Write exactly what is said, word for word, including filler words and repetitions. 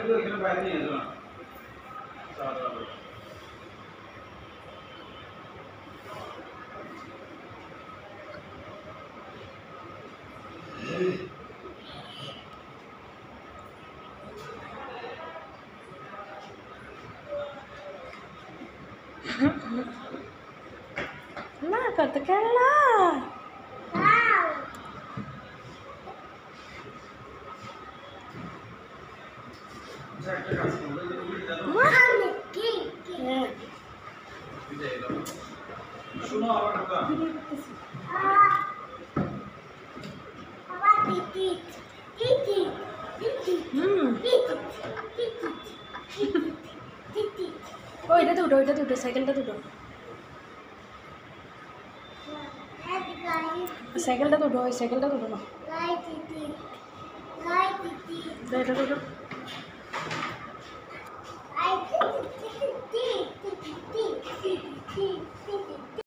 না কত খেলা ওইটা দুটো ওইটা দুটো সাইকেলটা দুটো সাইকেলটা দুটো ওই সাইকেলটা দুটো না এটা দুটো